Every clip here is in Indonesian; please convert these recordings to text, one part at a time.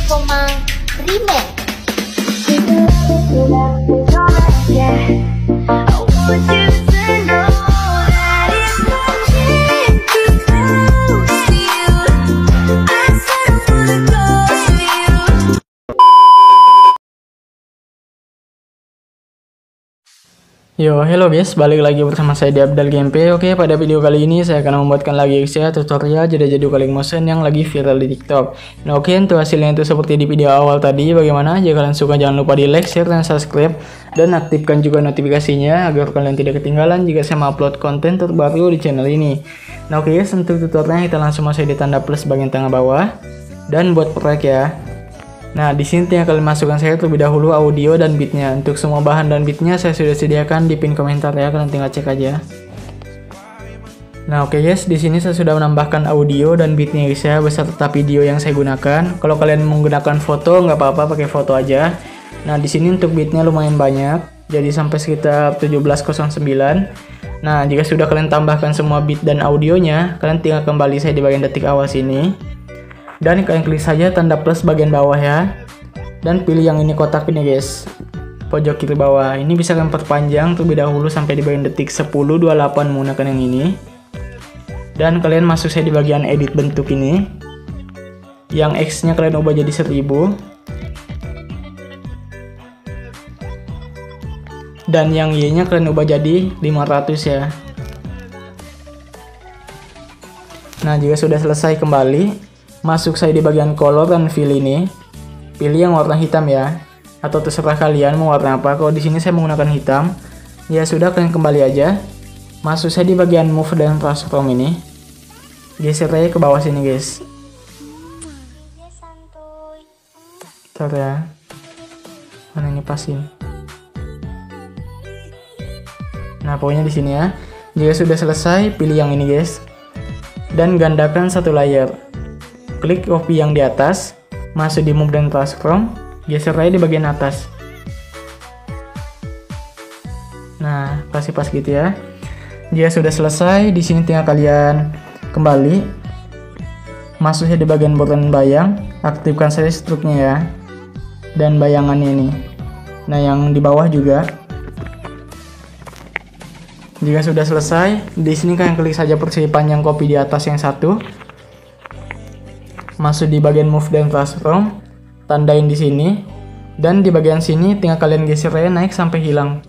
Komang Remake. Yo, hello guys, balik lagi bersama saya di Abdal Gameplay. Oke, pada video kali ini saya akan membuatkan lagi tutorial jeda-jeda calling motion yang lagi viral di TikTok. Nah, oke, untuk hasilnya itu seperti di video awal tadi. Bagaimana? Jika kalian suka, jangan lupa di like, share, dan subscribe, dan aktifkan juga notifikasinya agar kalian tidak ketinggalan jika saya upload konten terbaru di channel ini. Nah, oke guys, untuk tutorialnya kita langsung masuk di tanda plus bagian tengah bawah dan buat proyek ya. Nah, di sini tinggal kalian masukkan saya terlebih dahulu audio dan beatnya. Untuk semua bahan dan beatnya saya sudah sediakan di pin komentar ya, kalian tinggal cek aja. Nah, oke guys, di sini saya sudah menambahkan audio dan beatnya guys ya, beserta video yang saya gunakan. Kalau kalian menggunakan foto nggak apa-apa, pakai foto aja. Nah, di sini untuk beatnya lumayan banyak, jadi sampai sekitar 1709. Nah, jika sudah kalian tambahkan semua beat dan audionya, kalian tinggal kembali saya di bagian detik awal sini. Dan kalian klik saja tanda plus bagian bawah ya. Dan pilih yang ini kotak ini guys, pojok kiri bawah. Ini bisa kalian perpanjang terlebih dahulu sampai di bagian detik 10.28 menggunakan yang ini. Dan kalian masuk saya di bagian edit bentuk ini. Yang X nya kalian ubah jadi 1000. Dan yang Y nya kalian ubah jadi 500 ya. Nah, jika sudah selesai kembali, masuk saya di bagian color dan fill ini. Pilih yang warna hitam ya. Atau terserah kalian mau warna apa. Kalau di sini saya menggunakan hitam. Ya sudah, kalian kembali aja. Masuk saya di bagian move dan transform ini. Geser aja ke bawah sini guys. Bentar ya. Mana ini pasin. Nah, pokoknya di sini ya. Jika sudah selesai, pilih yang ini guys. Dan gandakan satu layer. Klik copy yang di atas, masuk di move dan transform, geser aja di bagian atas. Nah, kasih pas gitu ya. Jika sudah selesai, di sini tinggal kalian kembali, masuk di bagian borden bayang, aktifkan saja struknya ya, dan bayangannya ini. Nah, yang di bawah juga. Jika sudah selesai, di sini kalian klik saja persegi panjang copy di atas yang satu. Masuk di bagian move dan transform, tandain di sini, dan di bagian sini tinggal kalian geser aja naik sampai hilang.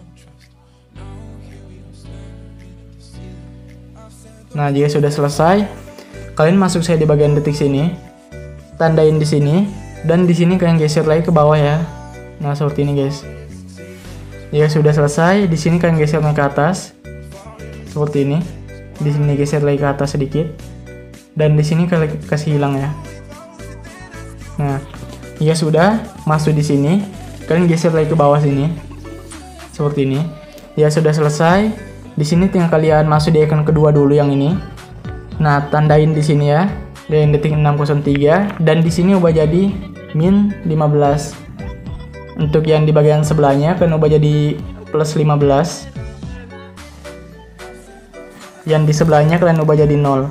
Nah, jika sudah selesai, kalian masuk saya di bagian detik sini, tandain di sini, dan di sini kalian geser lagi ke bawah ya. Nah, seperti ini guys. Jika sudah selesai, di sini kalian geser naik ke atas, seperti ini. Di sini geser lagi ke atas sedikit, dan di sini kalian kasih hilang ya. Nah, jika sudah masuk di sini, kalian geser lagi ke bawah sini, seperti ini. Ya sudah selesai. Di sini tinggal kalian masuk di icon kedua dulu yang ini. Nah, tandain di sini ya, dari detik 603, dan di sini ubah jadi min 15. Untuk yang di bagian sebelahnya kalian ubah jadi plus 15. Yang di sebelahnya kalian ubah jadi 0.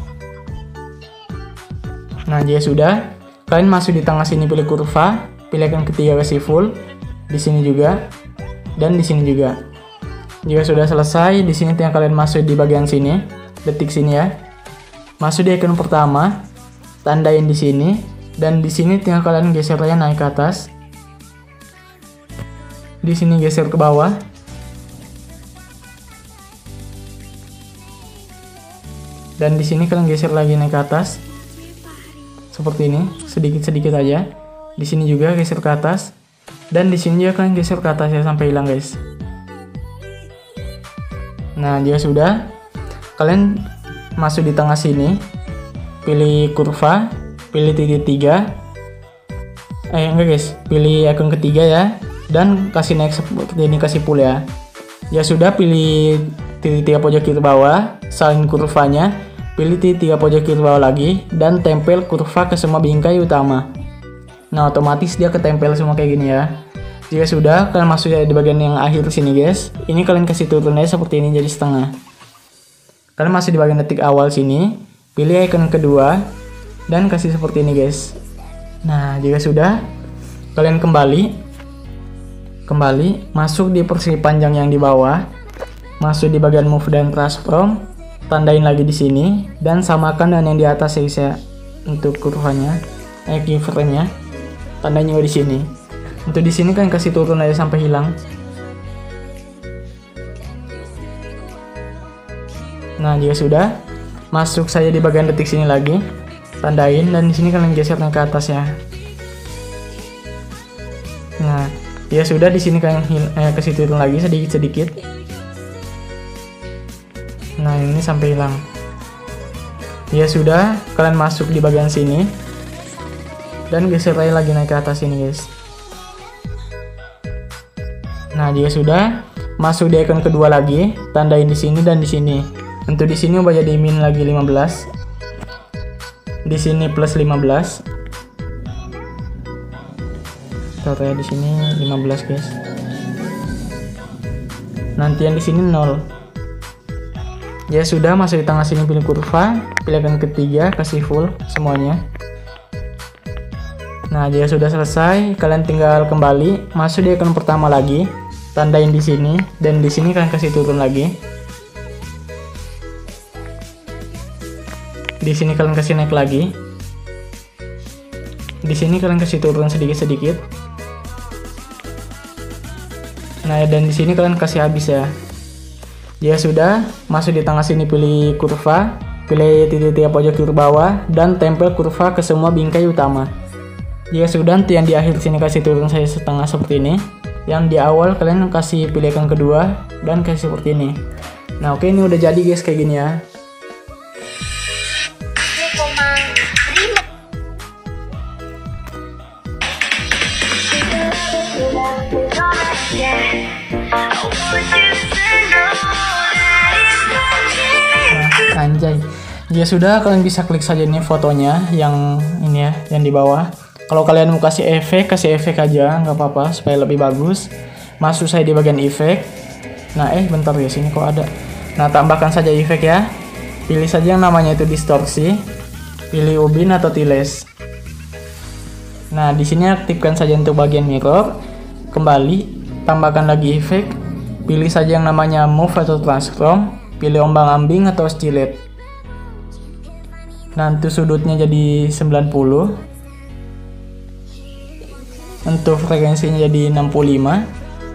Nah, jika sudah, kalian masuk di tengah sini, pilih kurva, pilih icon ketiga kasih full, di sini juga, dan di sini juga. Jika sudah selesai, di sini tinggal kalian masuk di bagian sini, detik sini ya. Masuk di icon pertama, tandain di sini, dan di sini tinggal kalian geser aja naik ke atas. Di sini geser ke bawah. Dan di sini kalian geser lagi naik ke atas. Seperti ini, sedikit-sedikit aja. Di sini juga geser ke atas, dan di sini juga kalian geser ke atas ya sampai hilang guys. Nah, jika sudah, kalian masuk di tengah sini, pilih kurva, pilih titik 3. Enggak guys, pilih icon ketiga ya, dan kasih naik seperti ini, kasih pull ya. Ya sudah, pilih titik 3 pojok kiri bawah, salin kurvanya. Pilih titik 3 pojok kiri bawah lagi, dan tempel kurva ke semua bingkai utama. Nah, otomatis dia ketempel semua kayak gini ya. Jika sudah, kalian masuk di bagian yang akhir sini guys. Ini kalian kasih turun aja seperti ini, jadi setengah. Kalian masih di bagian detik awal sini, pilih icon kedua, dan kasih seperti ini guys. Nah, jika sudah, kalian kembali masuk di persegi panjang yang di bawah, masuk di bagian move dan transform, tandain lagi di sini dan samakan dengan yang di atas ya guys ya. Untuk kurvanya, keyframe-nya, tandain juga di sini. Untuk di sini kan kasih turun aja sampai hilang. Nah, jika sudah, masuk saja di bagian detik sini lagi, tandain dan di sini kalian geser naik ke atas ya. Nah, ya sudah, di sini kalian kasih turun lagi sedikit. Nah, ini sampai hilang. Ya sudah, kalian masuk di bagian sini dan geser lagi naik ke atas ini guys. Nah, jika sudah, masuk di icon kedua lagi, tandain di sini dan di sini. Untuk di sini ubah jadi min lagi 15. Di sini plus 15. Taruh ya di sini 15 guys. Nanti yang di sini 0. Ya sudah, masuk di tengah sini pilih kurva, pilih icon ketiga, kasih full semuanya. Nah, jika sudah selesai, kalian tinggal kembali, masuk di icon pertama lagi, tandain di sini dan di sini kalian kasih turun lagi. Di sini kalian kasih naik lagi. Di sini kalian kasih turun sedikit-sedikit. Nah, dan di sini kalian kasih habis ya. Ya sudah, masuk di tengah sini pilih kurva, pilih titik-titik pojok kiri bawah dan tempel kurva ke semua bingkai utama. Ya sudah, nanti yang di akhir sini kasih turun saya setengah seperti ini. Yang di awal kalian kasih pilih icon kedua dan kasih seperti ini. Nah, oke, ini udah jadi guys kayak gini ya. Nah, anjay. Ya sudah, kalian bisa klik saja ini fotonya yang ini ya, yang di bawah. Kalau kalian mau kasih efek aja, nggak apa-apa supaya lebih bagus. Masuk saya di bagian efek. Nah, bentar ya, sini kok ada. Nah, tambahkan saja efek ya. Pilih saja yang namanya itu distorsi. Pilih ubin atau tiles. Nah, di sini aktifkan saja untuk bagian mirror. Kembali, tambahkan lagi efek. Pilih saja yang namanya move atau transform. Pilih ombang-ambing atau oscillate. Nah, untuk sudutnya jadi 90. Untuk frekuensinya jadi 65.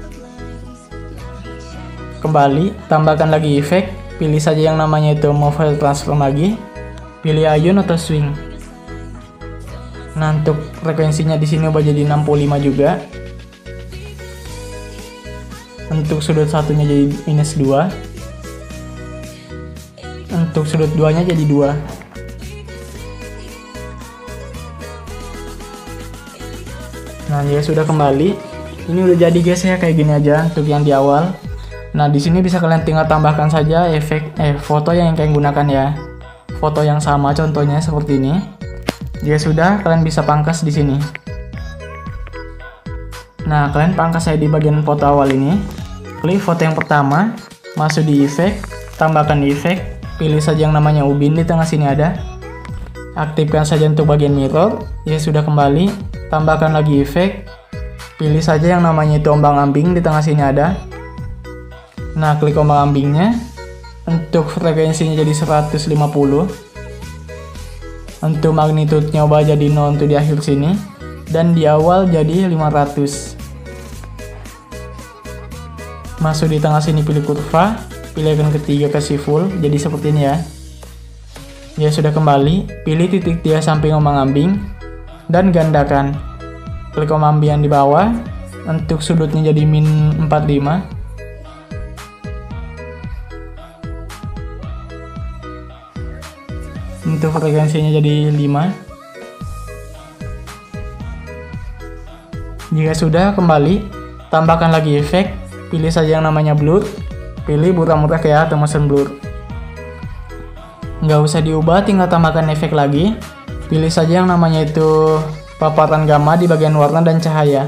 Kembali, tambahkan lagi efek. Pilih saja yang namanya itu move atau transform lagi. Pilih ayun atau swing. Nah, untuk frekuensinya di sini ubah jadi 65 juga. Untuk sudut satunya jadi minus 2. Untuk sudut 2-nya jadi 2. Nah, ya sudah kembali. Ini udah jadi guys ya, kayak gini aja untuk yang di awal. Nah, di sini bisa kalian tinggal tambahkan saja efek foto yang kalian gunakan ya. Foto yang sama contohnya seperti ini. Jika sudah, kalian bisa pangkas di sini. Nah, kalian pangkas saya di bagian foto awal ini. Klik foto yang pertama, masuk di efek, tambahkan efek, pilih saja yang namanya ubin di tengah sini ada. Aktifkan saja untuk bagian mirror. Jika sudah kembali, tambahkan lagi efek, pilih saja yang namanya itu ombang-ambing di tengah sini ada. Nah, klik ombang-ambingnya. Untuk frekuensinya jadi 150. Untuk magnitude-nya ubah jadi 0 untuk di akhir sini. Dan di awal jadi 500. Masuk di tengah sini pilih kurva, pilih icon ketiga kasih full, jadi seperti ini ya. Ya sudah kembali, pilih titik 3 samping ombang-ambing dan gandakan. Klik ombang-ambing yang di bawah. Untuk sudutnya jadi min 45. Untuk frekuensinya jadi 5. Jika sudah kembali, tambahkan lagi efek, pilih saja yang namanya blur, pilih buram mutlak ya atau motion blur. Nggak usah diubah, tinggal tambahkan efek lagi, pilih saja yang namanya itu paparan gamma di bagian warna dan cahaya.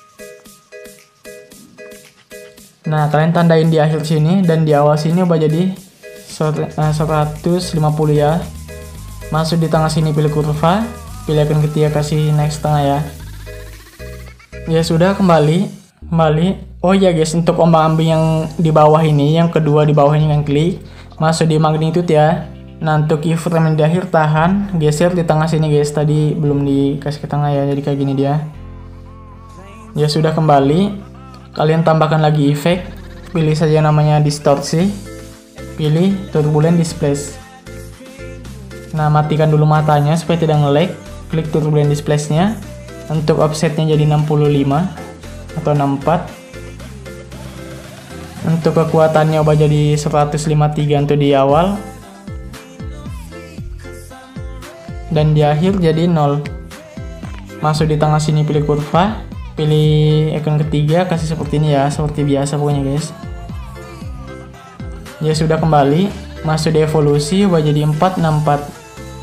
Nah, kalian tandain di akhir sini dan di awal sini ubah jadi 150 ya. Masuk di tengah sini pilih kurva, pilih icon ketiga, kasih naik setengah ya. Ya sudah, kembali. Oh ya guys, untuk ombak-ambing yang di bawah ini, yang kedua di bawah ini, yang klik masuk di magnitude ya. Nah, untuk keyframe di akhir tahan, geser di tengah sini guys. Tadi belum dikasih ke tengah ya, jadi kayak gini dia. Ya sudah, kembali. Kalian tambahkan lagi efek. Pilih saja namanya distorsi. Pilih turbulent displace. Nah, matikan dulu matanya supaya tidak nge-lag. Klik turbulent displace-nya. Untuk offsetnya jadi 65 atau 64. Untuk kekuatannya ubah jadi 153 untuk di awal. Dan di akhir jadi 0. Masuk di tengah sini, pilih kurva. Pilih icon ketiga, kasih seperti ini ya. Seperti biasa pokoknya guys. Ya sudah, kembali. Masuk di evolusi, ubah jadi 464.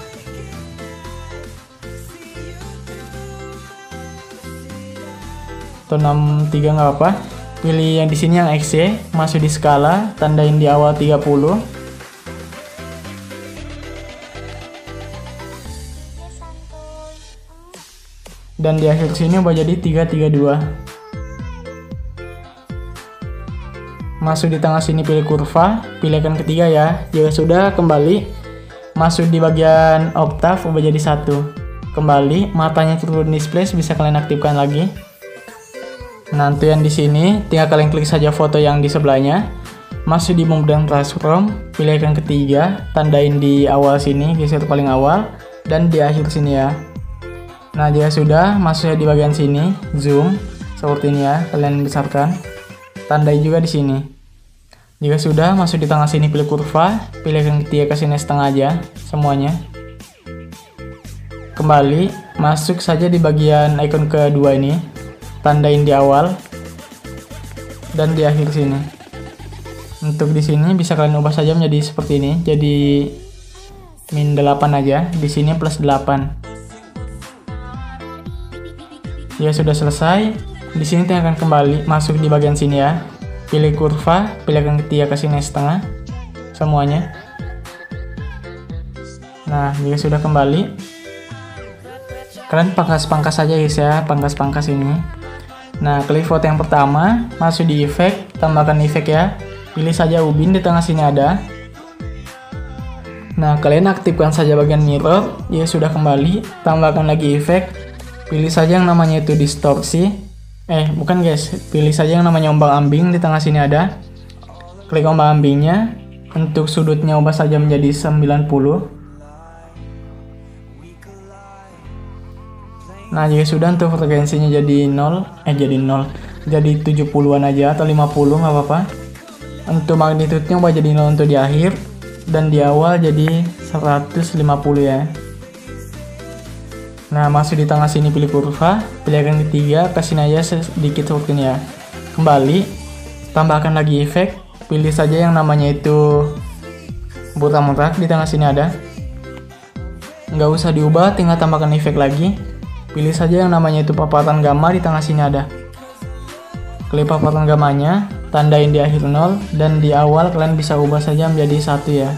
Atau 63 nggak apa-apa. Pilih yang di sini yang XY, masuk di skala, tandain di awal 30. Dan di akhir sini ubah jadi 332. Masuk di tengah sini, pilih kurva, pilih icon ketiga ya. Jika sudah, kembali. Masuk di bagian octave, ubah jadi 1. Kembali, matanya turun displace, bisa kalian aktifkan lagi. Nah, untuk yang di sini tinggal kalian klik saja foto yang di sebelahnya. Masuk di move dan transform, pilih icon ketiga, tandain di awal sini, geser paling awal, dan di akhir sini ya. Nah, jika sudah, masuk di bagian sini, zoom seperti ini ya, kalian besarkan. Tandai juga di sini. Jika sudah, masuk di tengah sini, pilih kurva, pilih icon ketiga, kasih naik setengah aja semuanya. Kembali, masuk saja di bagian icon kedua ini. Tandain di awal dan di akhir sini. Untuk di sini bisa kalian ubah saja menjadi seperti ini, jadi min 8 aja, di sini plus 8. Ya sudah selesai. Di sini tinggal kembali, masuk di bagian sini ya. Pilih kurva, pilih icon ketiga, kasih naik setengah semuanya. Nah, jika sudah kembali, kalian pangkas-pangkas saja guys ya, pangkas-pangkas ini. Nah, klik foto yang pertama, masuk di efek, tambahkan efek ya. Pilih saja ubin, di tengah sini ada. Nah, kalian aktifkan saja bagian mirror. Ya sudah, kembali, tambahkan lagi efek. Pilih saja yang namanya itu distorsi. Bukan guys, pilih saja yang namanya ombak-ambing, di tengah sini ada. Klik ombak-ambingnya. Untuk sudutnya ubah saja menjadi 90. Nah, jika sudah, untuk frekuensinya jadi 0, jadi 70-an aja atau 50 nggak apa-apa. Untuk magnitude-nya ubah jadi 0 untuk di akhir, dan di awal jadi 150 ya. Nah, masuk di tengah sini, pilih kurva, pilih icon ketiga, kasih aja sedikit seperti ini ya. Kembali, tambahkan lagi efek, pilih saja yang namanya itu murak-murak, di tengah sini ada. Nggak usah diubah, tinggal tambahkan efek lagi. Pilih saja yang namanya itu paparan gamma, di tengah sini ada. Klik paparan gammanya, tandain di akhir 0, dan di awal kalian bisa ubah saja menjadi 1 ya.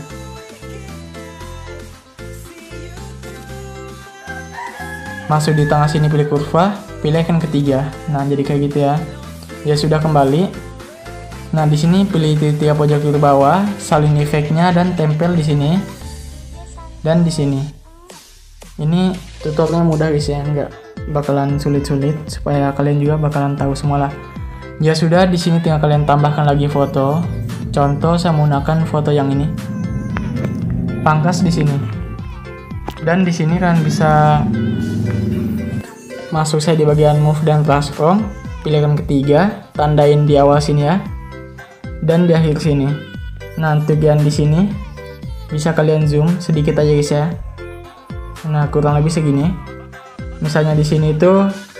Masuk di tengah sini, pilih kurva, pilih icon ketiga. Nah, jadi kayak gitu ya. Ya sudah, kembali. Nah, di sini pilih titik pojok kiri bawah, salin efeknya dan tempel di sini dan di sini. Ini tutorialnya mudah guys ya, nggak bakalan sulit-sulit, supaya kalian juga bakalan tahu semua lah. Ya sudah, di sini tinggal kalian tambahkan lagi foto. Contoh saya menggunakan foto yang ini. Pangkas di sini. Dan di sini kalian bisa masuk saya di bagian move dan transform, pilih icon ketiga, tandain di awal sini ya. Dan di akhir sini. Nah, untuk yang di sini bisa kalian zoom sedikit aja guys ya. Nah, kurang lebih segini. Misalnya di sini itu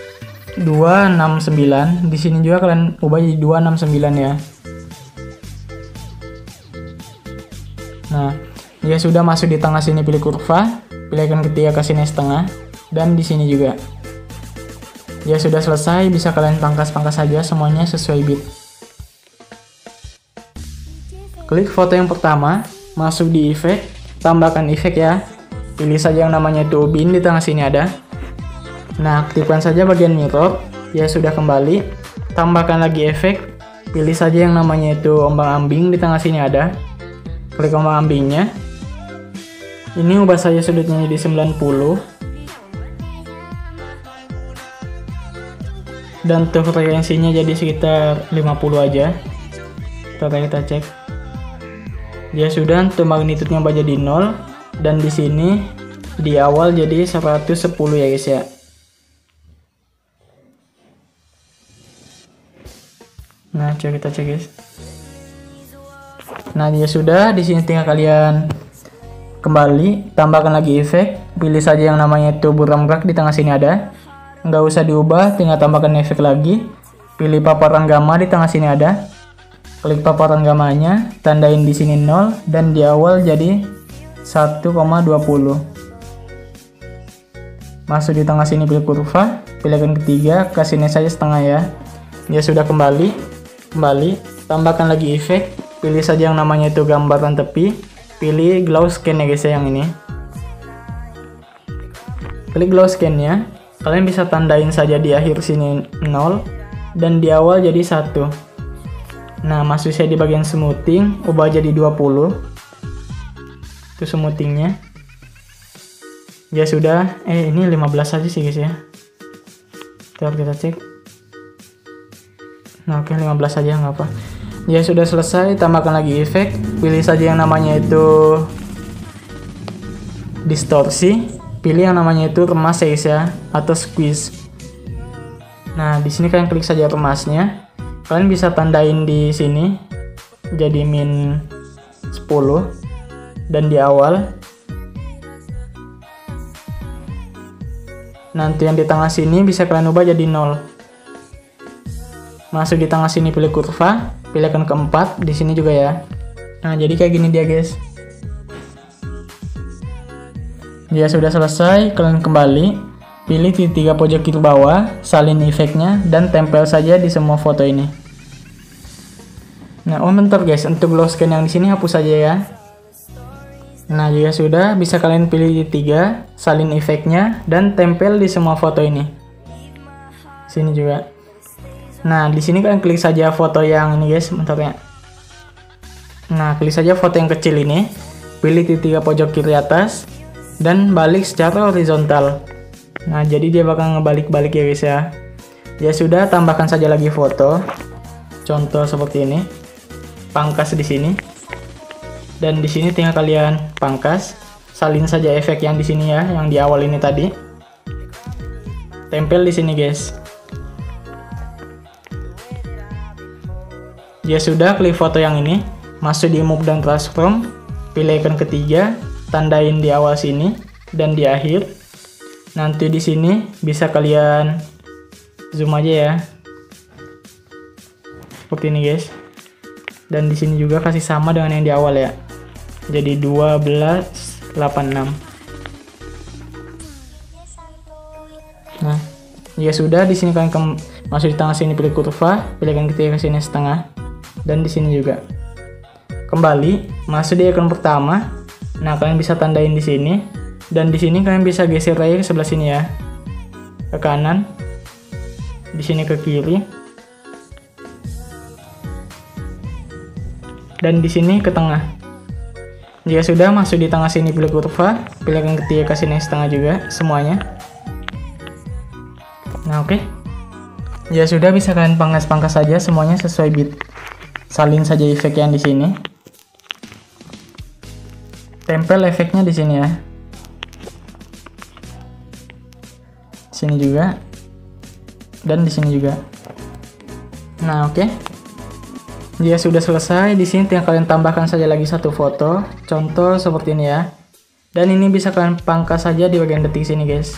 269, di sini juga kalian ubah jadi 269 ya. Nah, ya sudah, masuk di tengah sini, pilih kurva, pilih icon ketiga, kasih naik setengah, dan di sini juga. Ya sudah selesai, bisa kalian pangkas-pangkas saja semuanya sesuai bit. Klik foto yang pertama, masuk di efek, tambahkan efek ya. pilih saja yang namanya itu ubin, di tengah sini ada. Nah, aktifkan saja bagian mirror. Ya sudah, kembali. Tambahkan lagi efek. Pilih saja yang namanya itu ombang-ambing, di tengah sini ada. Klik ombang-ambingnya. Ini ubah saja sudutnya jadi 90. Dan untuk frekuensinya jadi sekitar 50 aja. Kita cek. Ya sudah, untuk magnitudenya ubah jadi 0. Dan di sini di awal jadi 110 ya guys ya. Nah, coba kita cek guys. Nah, ya sudah, di sini tinggal kalian kembali, tambahkan lagi efek, pilih saja yang namanya itu buram gerak, di tengah sini ada. Nggak usah diubah, tinggal tambahkan efek lagi. Pilih paparan gamma, di tengah sini ada. Klik paparan gammanya, tandain di sini 0 dan di awal jadi 1,20. Masuk di tengah sini, pilih kurva, pilihkan ketiga, ke sini saja setengah ya. Ya sudah, kembali, tambahkan lagi efek, pilih saja yang namanya itu gambaran tepi. Pilih glow scan ya guys ya, yang ini. Klik glow scan nya. Kalian bisa tandain saja di akhir sini 0 dan di awal jadi 1. Nah, masuk saya di bagian smoothing, ubah jadi 20. Itu smoothingnya. Ya sudah, ini 15 saja sih guys ya. Kita cek. Nah, oke, 15 saja nggak apa. Ya sudah selesai, tambahkan lagi efek, pilih saja yang namanya itu distorsi, pilih yang namanya itu remas ya guys ya, atau squeeze. Nah, di sini kalian klik saja remasnya, kalian bisa tandain di sini jadi min 10 dan di awal. Nanti yang di tengah sini bisa kalian ubah jadi 0. Masuk di tengah sini, pilih kurva, pilihkan keempat, di sini juga ya. Nah, jadi kayak gini dia guys. Ya sudah selesai, kalian kembali, pilih di 3 pojok kiri bawah, salin efeknya dan tempel saja di semua foto ini. Nah, bentar guys, untuk glow scan yang di sini hapus saja ya. Nah, jika sudah, bisa kalian pilih di 3, salin efeknya dan tempel di semua foto ini. Sini juga. Nah, di sini kalian klik saja foto yang ini guys, bentar ya. Nah, klik saja foto yang kecil ini, pilih di 3 pojok kiri atas, dan balik secara horizontal. Nah, jadi dia bakal ngebalik-balik ya guys ya. Ya sudah, tambahkan saja lagi foto. Contoh seperti ini. Pangkas di sini. Dan di sini tinggal kalian pangkas. Salin saja efek yang di sini ya, yang di awal ini tadi. Tempel di sini guys. Ya sudah, klik foto yang ini, masuk di move dan transform, pilih icon ketiga, tandain di awal sini dan di akhir. Nanti di sini bisa kalian zoom aja ya. Seperti ini guys. Dan di sini juga kasih sama dengan yang di awal ya. Jadi 1286. Nah, ya sudah, di sini kalian masuk di tengah sini, pilih kurva, pilihkan ketiga ke sini setengah. Dan di sini juga. Kembali, masuk di icon pertama. Nah, kalian bisa tandain di sini. Dan di sini kalian bisa geser aja ke sebelah sini ya. Ke kanan. Di sini ke kiri. Dan di sini ke tengah. Jika sudah, masuk di tengah sini, pilih kurva, pilihkan ketiga ke sini setengah juga semuanya. Nah, oke. Ya sudah, bisa kalian pangkas-pangkas saja semuanya sesuai bit. Salin saja efek yang di sini. Tempel efeknya di sini ya. Sini juga. Dan di sini juga. Nah, oke. Dia sudah selesai. Di sini tinggal kalian tambahkan saja lagi satu foto. Contoh seperti ini ya. Dan ini bisa kalian pangkas saja di bagian detik sini, guys.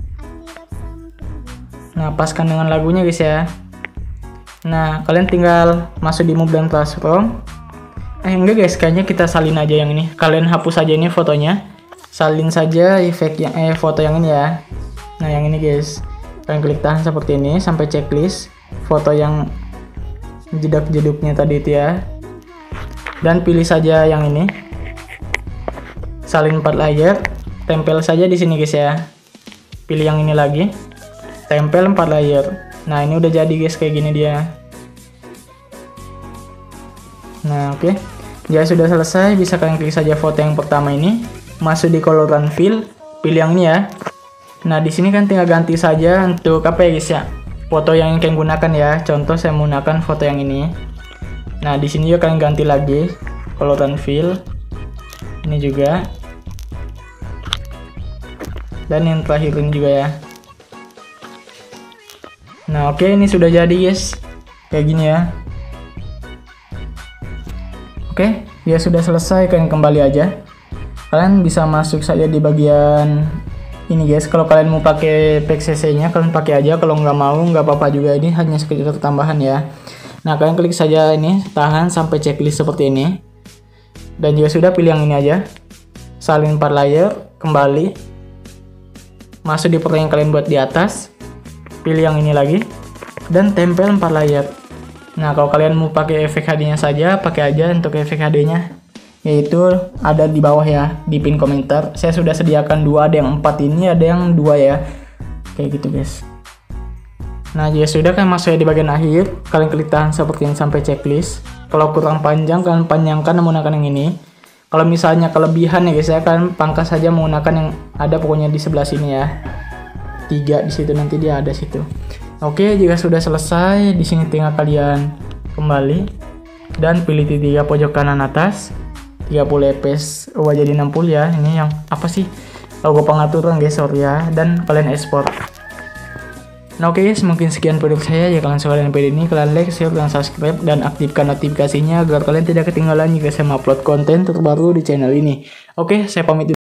Nah, paskan dengan lagunya, guys ya. Nah, kalian tinggal masuk di move dan transform. Enggak guys, kayaknya kita salin aja yang ini. Kalian hapus saja ini fotonya. Salin saja efek yang foto yang ini ya. Nah, yang ini guys. Kalian klik tahan seperti ini sampai checklist foto yang jedak-jeduknya tadi itu ya. Dan pilih saja yang ini. Salin 4 layer. tempel saja di sini guys ya. Pilih yang ini lagi, tempel 4 layer. Nah ini udah jadi guys, kayak gini dia. Nah oke. Jika sudah selesai, bisa kalian klik saja foto yang pertama ini, masuk di coloran fill, pilih yang ini ya. Nah di sini kan tinggal ganti saja untuk apa ya guys ya, foto yang kalian gunakan ya. Contoh saya menggunakan foto yang ini. Nah di sini juga kalian ganti lagi coloran fill, ini juga, dan yang terakhir ini juga ya. Nah oke, ini sudah jadi guys, kayak gini ya. Oke, ya sudah selesai, kalian kembali aja. Kalian bisa masuk saja di bagian ini guys. Kalau kalian mau pakai PXCC nya kalian pakai aja, kalau nggak mau nggak apa-apa juga, ini hanya sekedar tambahan ya. Nah kalian klik saja ini, tahan sampai checklist seperti ini. Dan juga sudah, pilih yang ini aja, salin 4 layer, kembali, masuk di foto yang kalian buat di atas, pilih yang ini lagi, dan tempel 4 layer. Nah kalau kalian mau pakai efek HD nya saja, pakai aja untuk efek HD nya, yaitu ada di bawah ya, di pin komentar. Saya sudah sediakan 2, ada yang 4 ini, ada yang 2 ya, kayak gitu guys. Nah jika sudah, kalian masuk di bagian akhir, kalian klik tahan seperti ini sampai checklist. Kalau kurang panjang kalian panjangkan menggunakan yang ini. Kalau misalnya kelebihan ya guys ya, kalian pangkas saja menggunakan yang ada pokoknya di sebelah sini ya, 3 di situ, nanti dia ada situ. Oke, jika sudah selesai, di sini tinggal kalian kembali dan pilih titik 3 pojok kanan atas, 30 fps ubah jadi 60 ya. Ini yang apa sih, logo pengaturan guys, sorry ya, dan kalian export. Nah oke guys, mungkin sekian produk saya. Jika kalian suka dengan video ini, kalian like, share, dan subscribe, dan aktifkan notifikasinya agar kalian tidak ketinggalan jika saya upload konten terbaru di channel ini. Oke, saya pamit dulu.